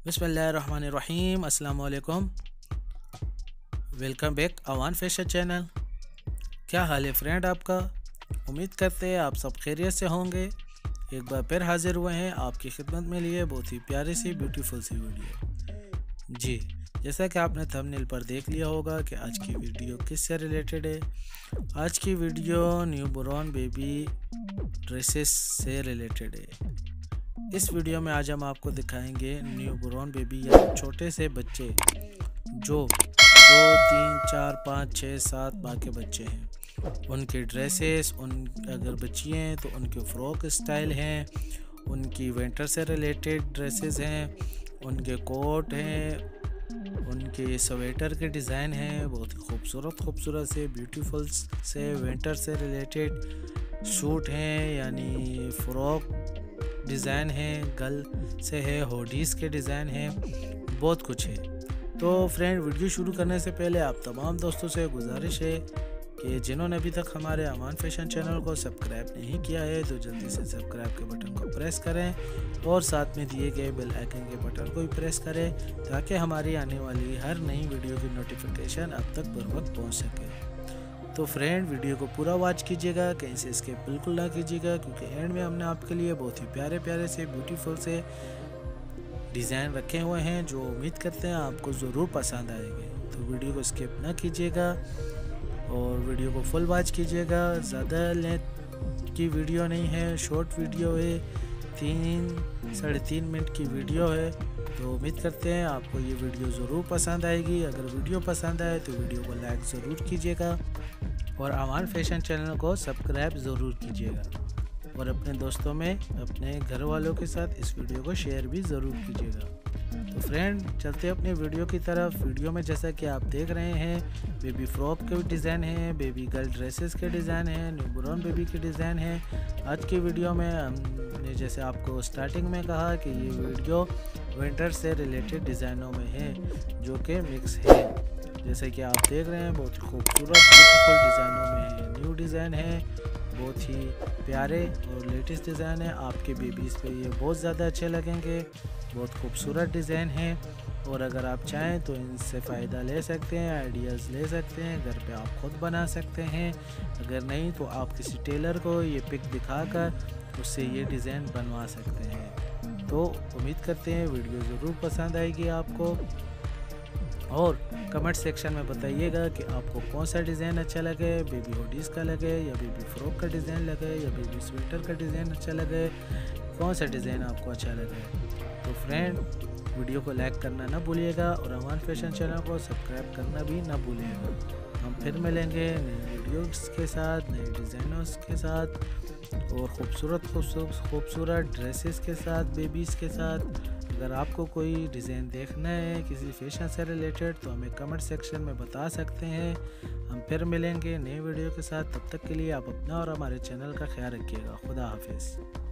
बिस्मिल्लाहिर्रहमानिर्रहीम। अस्सलाम वालेकुम। Welcome back Awan fashion channel. क्या हाल है फ्रेंड आपका? उम्मीद करते हैं आप सब खैरियत से होंगे। एक बार फिर हाजिर हुए हैं आपकी खिदमत में लिए बहुत ही प्यारी सी ब्यूटीफुल सी वीडियो। जी, जैसा कि आपने थंबनेल पर देख लिया होगा कि आज की वीडियो किससे रिलेटेड है। आज की video newborn baby dresses से रिलेटेड है। इस वीडियो में आज हम आपको दिखाएंगे न्यू बोर्न बेबी या छोटे से बच्चे जो 2 3 4 5 6 7 माह के बच्चे हैं, उनके ड्रेसेस, उन अगर बच्ची हैं तो उनके फ्रॉक स्टाइल हैं, उनकी विंटर से रिलेटेड ड्रेसेस हैं, उनके कोट हैं, उनके स्वेटर के डिज़ाइन हैं, बहुत ही खूबसूरत से ब्यूटीफुल से विंटर से रिलेटेड सूट हैं, यानी फ्रॉक डिज़ाइन है, गल से है, होडीज़ के डिज़ाइन है, बहुत कुछ है। तो फ्रेंड, वीडियो शुरू करने से पहले आप तमाम दोस्तों से गुजारिश है कि जिन्होंने अभी तक हमारे अमान फैशन चैनल को सब्सक्राइब नहीं किया है तो जल्दी से सब्सक्राइब के बटन को प्रेस करें और साथ में दिए गए बेल आइकन के बटन को भी प्रेस करें ताकि हमारी आने वाली हर नई वीडियो की नोटिफिकेशन अब तक बर वक्त पहुँच सके। तो फ्रेंड, वीडियो को पूरा वॉच कीजिएगा, कहीं से स्किप बिल्कुल ना कीजिएगा, क्योंकि एंड में हमने आपके लिए बहुत ही प्यारे से ब्यूटीफुल से डिज़ाइन रखे हुए हैं जो उम्मीद करते हैं आपको ज़रूर पसंद आएंगे। तो वीडियो को स्किप ना कीजिएगा और वीडियो को फुल वॉच कीजिएगा। ज़्यादा लेंथ की वीडियो नहीं है, शॉर्ट वीडियो है, 3-3.5 मिनट की वीडियो है। तो उम्मीद करते हैं आपको ये वीडियो ज़रूर पसंद आएगी। अगर वीडियो पसंद आए तो वीडियो को लाइक ज़रूर कीजिएगा और अमान फैशन चैनल को सब्सक्राइब ज़रूर कीजिएगा और अपने दोस्तों में, अपने घर वालों के साथ इस वीडियो को शेयर भी ज़रूर कीजिएगा। तो फ्रेंड, चलते अपने वीडियो की तरफ। वीडियो में जैसा कि आप देख रहे हैं, बेबी फ्रॉक के डिज़ाइन हैं, बेबी गर्ल ड्रेसेस के डिज़ाइन हैं, न्यू बोर्न बेबी के डिज़ाइन हैं। आज की वीडियो में हमने जैसे आपको स्टार्टिंग में कहा कि ये वीडियो विंटर से रिलेटेड डिज़ाइनों में है जो कि मिक्स है। जैसे कि आप देख रहे हैं, बहुत खूबसूरत ब्यूटीफुल डिज़ाइनों में है, न्यू डिज़ाइन है, बहुत ही प्यारे और लेटेस्ट डिज़ाइन है। आपके बेबीज़ पे ये बहुत ज़्यादा अच्छे लगेंगे, बहुत खूबसूरत डिज़ाइन है और अगर आप चाहें तो इनसे फ़ायदा ले सकते हैं, आइडियाज़ ले सकते हैं, घर पे आप खुद बना सकते हैं। अगर नहीं तो आप किसी टेलर को ये पिक दिखाकर उससे ये डिज़ाइन बनवा सकते हैं। तो उम्मीद करते हैं वीडियो ज़रूर पसंद आएगी आपको और कमेंट सेक्शन में बताइएगा कि आपको कौन सा डिज़ाइन अच्छा लगे, बेबी हुडीज़ का लगे या बेबी फ्रॉक का डिज़ाइन लगे या बेबी स्वेटर का डिज़ाइन अच्छा लगे, कौन सा डिज़ाइन आपको अच्छा लगे। तो फ्रेंड, वीडियो को लाइक करना ना भूलिएगा और अमान फैशन चैनल को सब्सक्राइब करना भी ना भूलिएगा। हम फिर मिलेंगे नए वीडियोस के साथ, नए डिज़ाइनों के साथ और खूबसूरत ड्रेसेस के साथ, बेबीज़ के साथ। अगर आपको कोई डिज़ाइन देखना है किसी फैशन से रिलेटेड तो हमें कमेंट सेक्शन में बता सकते हैं। हम फिर मिलेंगे नए वीडियो के साथ। तब तक के लिए आप अपना और हमारे चैनल का ख्याल रखिएगा। खुदा हाफिज़।